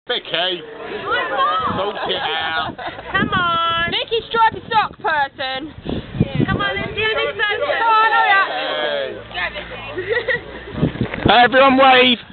Vicky, sort it out. Come on. Vicky, stripy sock person. Come on, let's do this. Come on, hurry up. Hey, everyone wave.